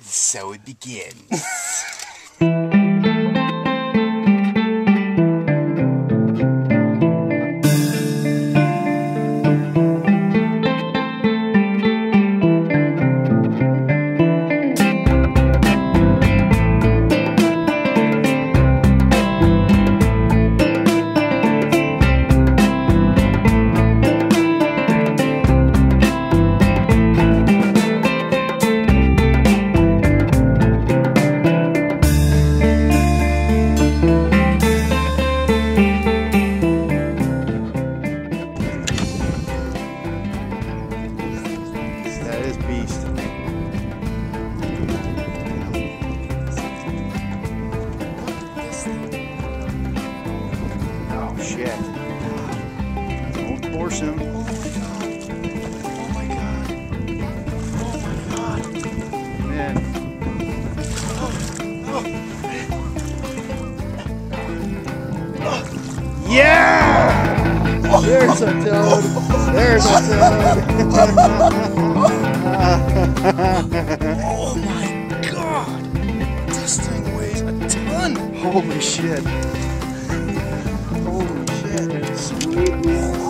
So it begins. Shit. Don't force him. Oh my god. Oh my god. Oh my god. Man. Yeah! There's a toad. There's a toad. Oh my god. This thing weighs a ton. Holy shit. Holy shit. Sweet.